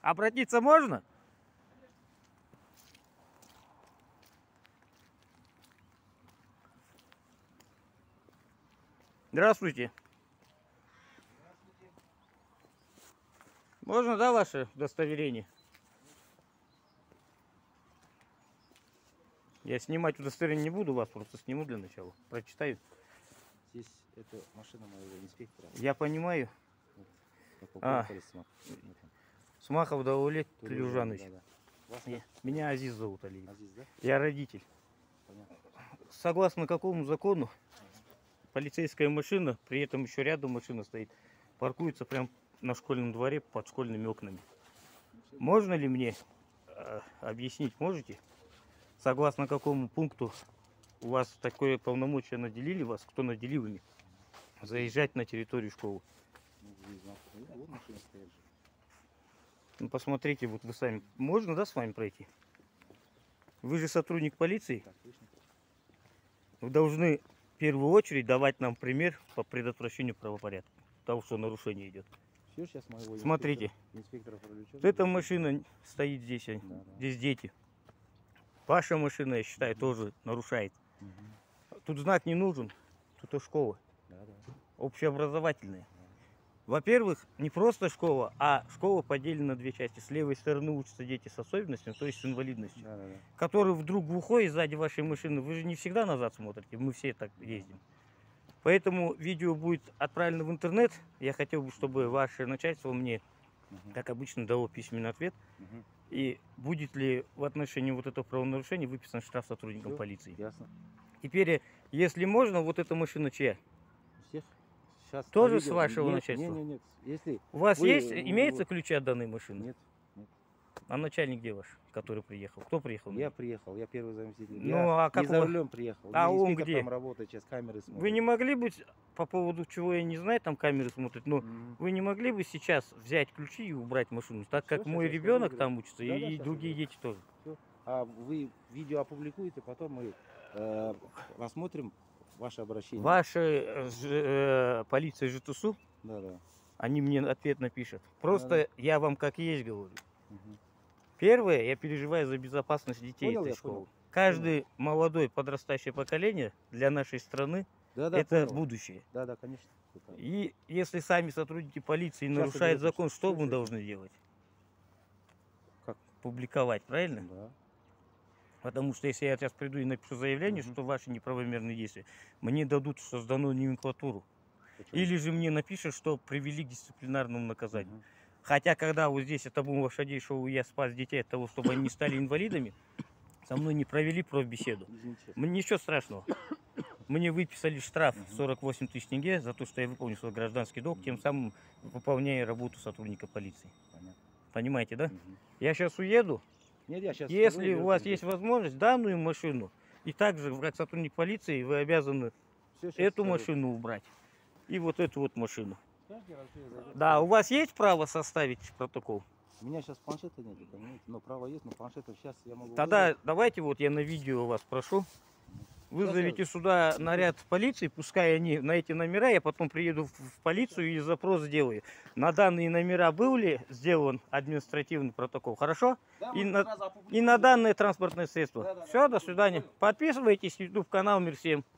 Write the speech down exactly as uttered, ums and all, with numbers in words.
Обратиться можно? Здравствуйте. Можно, да, ваше удостоверение? Я снимать удостоверение не буду, вас просто сниму для начала. Прочитаю. Здесь это машина моего инспектора. Я понимаю. Вот, а, Смахов Даулет Тлюжанович. Да, да. Меня Азиз зовут, Алиев. Азиз, да? Я родитель. Понятно. Согласно какому закону полицейская машина, при этом еще рядом машина стоит, паркуется прямо на школьном дворе под школьными окнами? Можно ли мне э, объяснить, можете? Согласно какому пункту у вас такое полномочие наделили вас, кто наделил ими заезжать на территорию школы? Ну, посмотрите, вот вы сами. Можно, да, с вами пройти? Вы же сотрудник полиции. Вы должны в первую очередь давать нам пример по предотвращению правопорядка. Того, что нарушение идет. Все, сейчас моего Смотрите. Инспектора, инспектора вот эта машина стоит здесь. Да, да. Здесь дети. Ваша машина, я считаю, угу. тоже нарушает. Угу. Тут знак не нужен. Тут школа. Да, да. Общеобразовательная. Во-первых, не просто школа, а школа поделена на две части. С левой стороны учатся дети с особенностями, то есть с инвалидностью, да, да, да. который вдруг глухой сзади вашей машины. Вы же не всегда назад смотрите, мы все так ездим. Поэтому видео будет отправлено в интернет. Я хотел бы, чтобы ваше начальство мне, угу. как обычно, дало письменный ответ. Угу. И будет ли в отношении вот этого правонарушения выписан штраф сотрудникам Все, полиции. Ясно. Теперь, если можно, вот эта машина чья? Всех. Сейчас тоже с вашего нет, начальства? Нет, нет, нет. Если у вас вы, есть, вы, имеется вы... ключи от данной машины? Нет, нет. А начальник где ваш, который приехал? Кто приехал? Я приехал, я первый заместитель. Ну, я а как не за рулем приехал. А он где? Там работает, сейчас камеры смотрит. Вы не могли бы, по поводу чего я не знаю, там камеры смотрят, но mm-hmm. вы не могли бы сейчас взять ключи и убрать машину, так Все, как мой ребенок там учится, да, и, да, и другие уберу. Дети тоже. Все. А вы видео опубликуете, потом мы э, посмотрим ваше обращение. Ваша э, э, полиция ЖТСУ, да, да. они мне ответ напишут. Просто да, да. я вам как есть говорю. Угу. Первое, я переживаю за безопасность детей понял, этой школы. Понял. Каждый понял. молодой подрастающее поколение для нашей страны да, да, это понял. будущее. Да, да, конечно. И если сами сотрудники полиции Сейчас нарушают закон, что мы должны делать? Как? Публиковать, правильно? Да. Потому что если я сейчас приду и напишу заявление, угу. что ваши неправомерные действия, мне дадут созданную номенклатуру. Почему? Или же мне напишут, что привели к дисциплинарному наказанию. Угу. Хотя, когда вот здесь это был лошадей шоу, я спас детей от того, чтобы они не стали инвалидами, со мной не провели профбеседу. Мне ничего страшного. Мне выписали штраф сорок восемь тысяч тенге за то, что я выполнил свой гражданский долг, тем самым выполняя работу сотрудника полиции. Понятно. Понимаете, да? Угу. Я сейчас уеду. Нет, я сейчас Если у вас есть возможность, данную машину, и также, как сотрудник полиции, вы обязаны Все, эту скажу. машину убрать и вот эту вот машину. Да, у вас есть право составить протокол? У меня сейчас планшета нет, понимаете? Но право есть, но планшета сейчас я могу... Тогда вызвать. Давайте вот я на видео вас прошу. Вызовите сейчас сюда я... наряд полиции, пускай они на эти номера, я потом приеду в полицию и запрос сделаю. На данные номера был ли сделан административный протокол, хорошо? Да, и, на... и на данное транспортное средство. Да, да, Все, да, до свидания. Подписывайтесь, YouTube канал, мир всем.